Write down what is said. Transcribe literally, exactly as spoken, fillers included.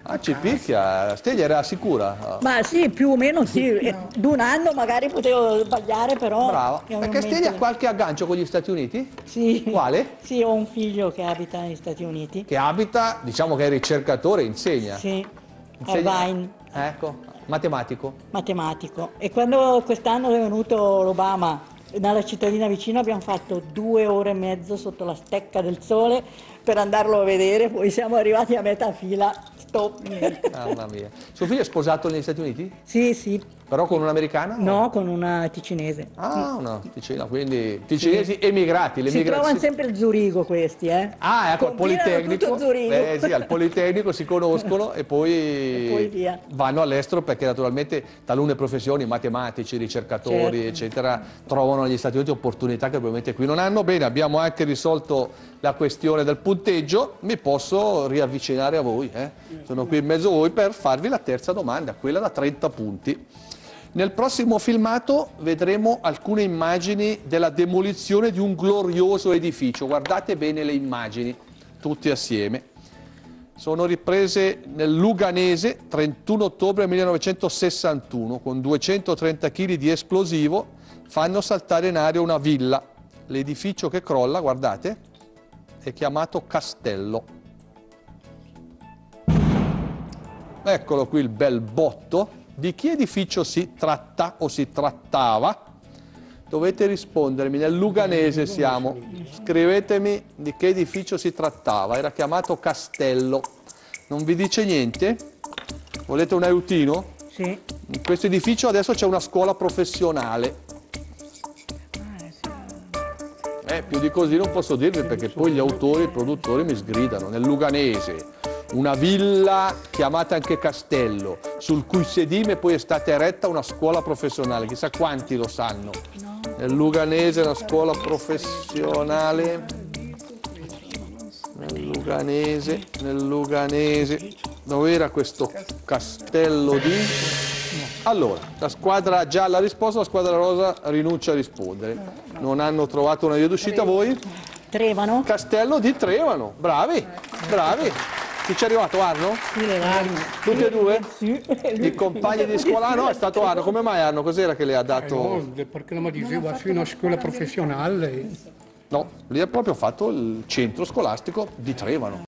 Ah, ci picchia, Steglia era sicura. Ma sì, più o meno sì, no. D'un anno magari potevo sbagliare, però... Brava, perché Steglia ha qualche aggancio con gli Stati Uniti? Sì. Quale? Sì, ho un figlio che abita negli Stati Uniti. Che abita, diciamo che è ricercatore, insegna. Sì, insegna... a Irvine. Ecco, matematico. Matematico. E quando quest'anno è venuto l'Obama nella cittadina vicino abbiamo fatto due ore e mezzo sotto la stecca del sole per andarlo a vedere, poi siamo arrivati a metà fila, stop. Mamma mia. Suo figlio è sposato negli Stati Uniti? Sì, sì. Però con un'americana? No, o? con una ticinese. Ah, una ticina, quindi ticinesi sì. emigrati. Si trovano sempre a Zurigo questi, eh? Ah, ecco, al Politecnico. Eh, sì, al Politecnico si conoscono e poi, e poi via. vanno all'estero perché naturalmente talune professioni, matematici, ricercatori, certo. eccetera, trovano negli Stati Uniti opportunità che probabilmente qui non hanno. Bene, abbiamo anche risolto la questione del punteggio, mi posso riavvicinare a voi, eh? Sono qui in mezzo a voi per farvi la terza domanda, quella da trenta punti. Nel prossimo filmato vedremo alcune immagini della demolizione di un glorioso edificio. Guardate bene le immagini, tutti assieme. Sono riprese nel Luganese, trentuno ottobre millenovecentosessantuno, con duecentotrenta chili di esplosivo, fanno saltare in aria una villa. L'edificio che crolla, guardate, è chiamato Castello. Eccolo qui il bel botto. Di che edificio si tratta o si trattava? Dovete rispondermi, nel Luganese siamo. Scrivetemi di che edificio si trattava, era chiamato Castello. Non vi dice niente? Volete un aiutino? Sì. In questo edificio adesso c'è una scuola professionale. Eh, più di così non posso dirvi perché poi gli autori, i produttori mi sgridano. Nel Luganese. Una villa chiamata anche Castello, sul cui sedime poi è stata eretta una scuola professionale. Chissà quanti lo sanno. No. Nel Luganese una scuola professionale. Nel Luganese, nel Luganese. Dove era questo castello di... Allora, la squadra gialla ha risposto, la squadra rosa rinuncia a rispondere. Non hanno trovato una via d'uscita voi? Trevano. Castello di Trevano, bravi, bravi. Chi ci è arrivato, Arno? Sì, Arno. Tutti e due? Sì. I compagni di scuola? No, è stato Arno. Come mai Arno? Cos'era che le ha dato? Eh no, perché non mi diceva sì, una scuola professionale. No, lì ha proprio fatto il centro scolastico di Trevano.